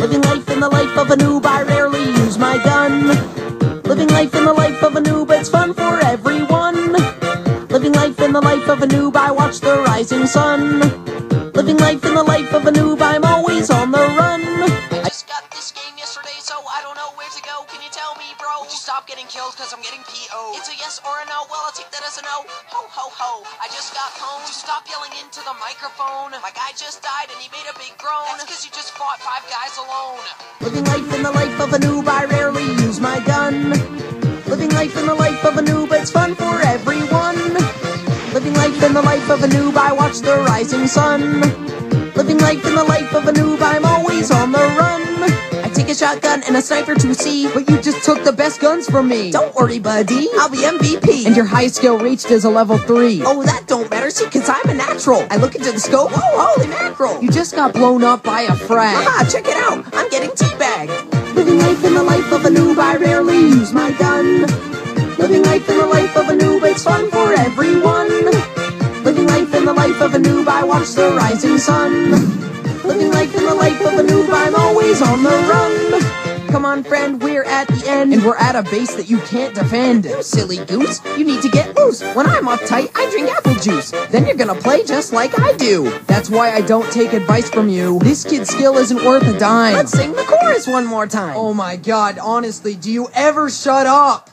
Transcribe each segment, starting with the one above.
Living life in the life of a noob, I rarely use my gun. Living life in the life of a noob, it's fun for everyone. Living life in the life of a noob, I watch the rising sun. Living life in the life of a noob, I'm always on the run. I just got this game yesterday, so I don't know where to go. Can you tell me, bro? Would you stop getting kills, cause I'm getting P.O. It's a yes or a no, well I'll take that as a no. Ho ho ho, I just got home. Would you stop yelling into the microphone? My guy just died and he made a big groan. That's cause you just fought 5 guys alone. Living life in the life of a noob, I rarely use my gun. Living life in the life of a noob, it's fun for everyone. Living life in the life of a noob, I watch the rising sun. Living life in the life of a noob, I'm always on the run. I take a shotgun and a sniper to see, but you just took the best guns from me. Don't worry, buddy, I'll be MVP. And your highest skill reached is a level 3. Oh, that don't matter, see, cause I'm a natural. I look into the scope, oh, holy mackerel. You just got blown up by a frag. Haha, check it out, I'm getting teabagged. Living life in the life of a noob, I rarely use my gun. Living life in the life of a noob, it's fun for everyone. Living life in the life of a noob, I watch the rising sun. Living life in the life of a noob, I'm always on the run. Come on, friend, we're at the end, and we're at a base that you can't defend. You silly goose, you need to get loose. When I'm uptight, I drink apple juice. Then you're gonna play just like I do. That's why I don't take advice from you. This kid's skill isn't worth a dime. Let's sing the chorus one more time. Oh my god, honestly, do you ever shut up?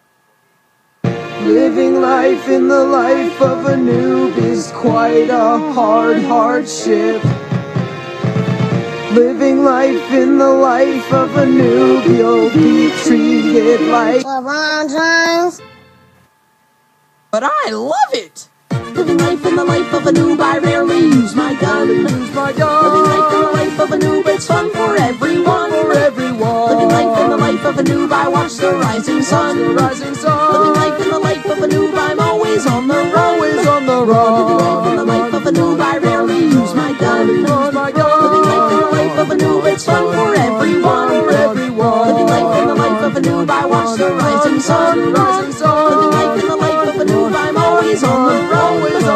Living life in the life of a noob is quite a hard hardship. Living life in the life of a noob, you'll be treated like LeBron. But I love it! Living life in the life of a noob, I rarely use my gun. Living life in the life of a noob, it's fun for everyone. Living life in the life of a noob, I watch the rising sun. Living life in the life of a noob, I'm always on the run. Living life in the life of a noob, I rarely use my gun. Living life in the life of a noob, it's fun for everyone. Living life in the life of a noob, I watch the rising sun. Living life in the life of a noob, I'm always on the run.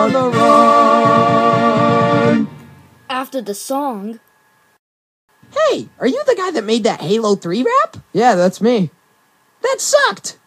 After the song. Hey, are you the guy that made that Halo 3 rap? Yeah, that's me. That sucked!